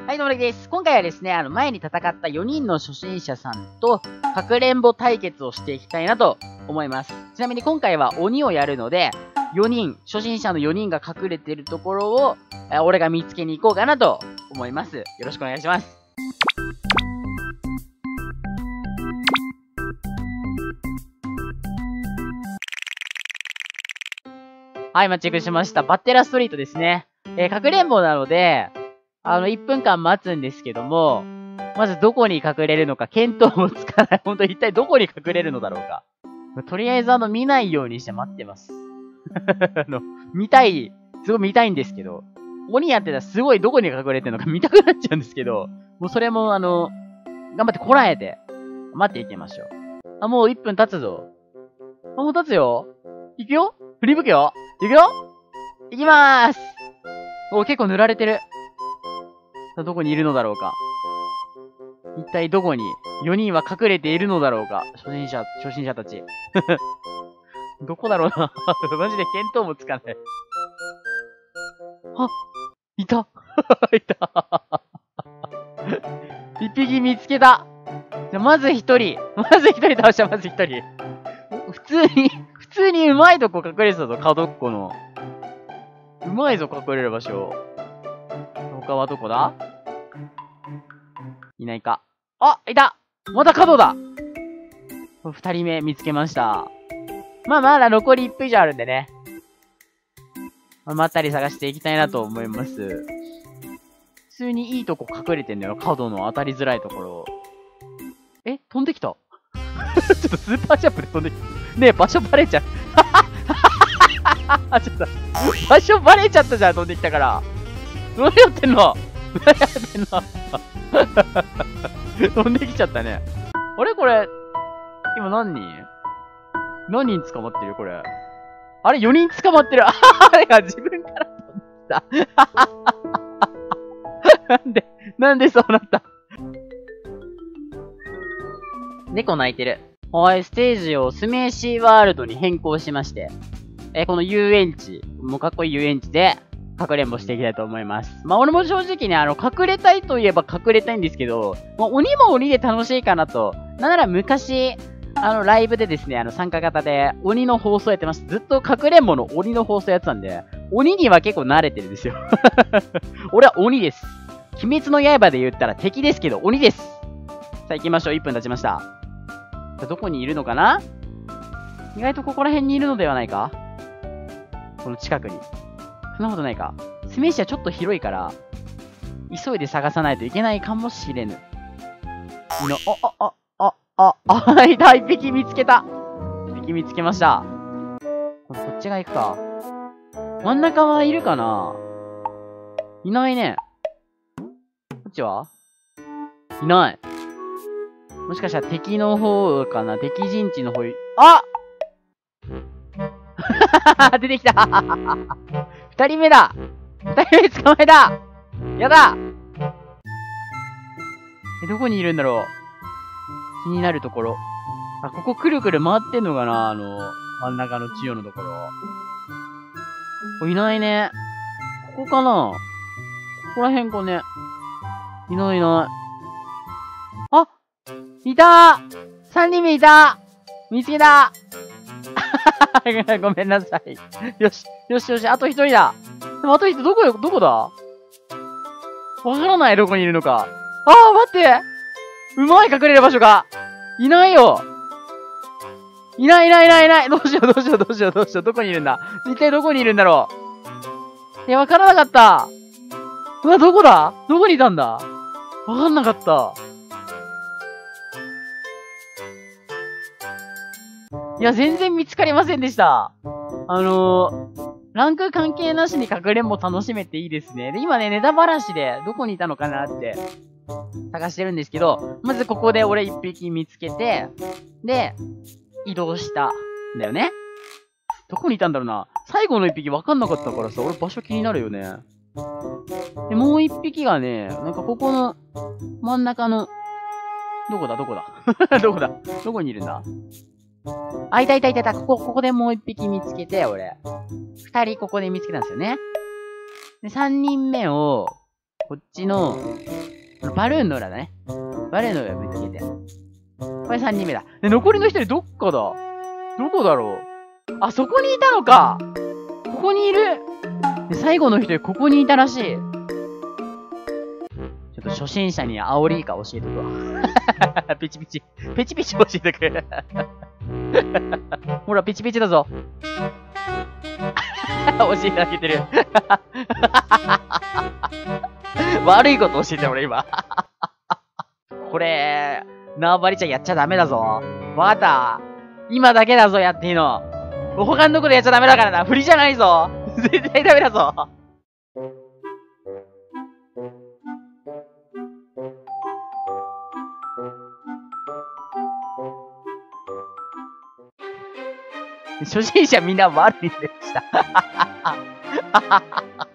はい、どうもです。今回はですね、前に戦った4人の初心者さんと、かくれんぼ対決をしていきたいなと思います。ちなみに今回は鬼をやるので、初心者の4人が隠れているところを、俺が見つけに行こうかなと思います。よろしくお願いします。はい、マッチングしました。バッテラストリートですね。かくれんぼなので、1分間待つんですけども、まずどこに隠れるのか見当もつかない。ほんと一体どこに隠れるのだろうか。とりあえず見ないようにして待ってます。すごい見たいんですけど、鬼やってたらすごいどこに隠れてるのか見たくなっちゃうんですけど、もうそれも頑張ってこらえて、待っていきましょう。もう1分経つぞ。もう経つよ。行くよ振り向くよ行くよ行きまーす結構塗られてる。どこにいるのだろうか。一体どこに4人は隠れているのだろうか。初心者たち。どこだろうな。マジで見当もつかない。あ、いた。いた。一匹見つけた。じゃ、まず一人倒した、まず一人。普通にうまいとこ隠れてたぞ、角っこの。うまいぞ、隠れる場所。他はどこだ？いないか。あ、いた！また角だ！二人目見つけました。まだ残り1分以上あるんでね。まったり探していきたいなと思います。普通にいいとこ隠れてんだよ。角の当たりづらいところ。飛んできたちょっとスーパージャンプで飛んできた。ねえ、場所バレちゃう。ちょっと、場所バレちゃったじゃん、飛んできたから。何やってんの飛んできちゃったね。あれこれ、今何人捕まってるこれ。あれ ?4 人捕まってる。あれが自分から飛んできた。なんでそうなった猫鳴いてる。はい、ステージをスメーシーワールドに変更しまして、この遊園地、もうかっこいい遊園地で、かくれんぼしていきたいと思います。俺も正直ね、隠れたいといえば隠れたいんですけど、鬼も鬼で楽しいかなと。なんなら昔、ライブでですね、参加型で鬼の放送やってました。ずっとかくれんぼの鬼の放送やってたんで、鬼には結構慣れてるんですよ。俺は鬼です。鬼滅の刃で言ったら敵ですけど、鬼です。さあ行きましょう。1分経ちました。どこにいるのかな？意外とここら辺にいるのではないか？この近くに。そんなことないか。スメーシはちょっと広いから、急いで探さないといけないかもしれぬ。いた！一匹見つけた！一匹見つけました。こっちが行くか。真ん中はいるかないないね。こっちはいない。もしかしたら敵の方かな？敵陣地の方、出てきた二人目だ！二人目捕まえた！やだ！どこにいるんだろう？気になるところ。ここくるくる回ってんのかな？真ん中の中央のところ。いないね。ここかな？ここら辺かね。いない。いたー !3 人目いた見つけたごめんなさい。よし。あと一人だ。でもあと一人どこだわからない、どこにいるのか。待ってうまい隠れる場所がいないよいない。どうしよう。どこにいるんだ一体どこにいるんだろう。わからなかった。どこだどこにいたんだわかんなかった。全然見つかりませんでした。ランク関係なしにかくれんぼ楽しめていいですね。で、今ね、ネタばらしでどこにいたのかなって探してるんですけど、まずここで俺一匹見つけて、で、移動したんだよね。どこにいたんだろうな。最後の一匹わかんなかったからさ、俺場所気になるよね。で、もう一匹がね、なんかここの真ん中の、どこだどこにいるんだいた。ここでもう一匹見つけて、俺。二人ここで見つけたんですよね。で、三人目を、 こっちの、バルーンの裏だね。バルーンの裏ぶつけて。これ3人目だ。で、残りの1人どっかだ。どこだろう。あ、そこにいたのか。ここにいる。で、最後の1人ここにいたらしい。ちょっと初心者に煽りイカ教えとくわ。ピチピチ。ピチピチ教えてくれ。ほら、ピチピチだぞ。教えてあげてる。悪いこと教えて俺今。これ、縄張りちゃんやっちゃダメだぞ。わかった。今だけだぞ、やっていいの。他のとこでやっちゃダメだからな。振りじゃないぞ。絶対ダメだぞ。初心者みんな悪いでした。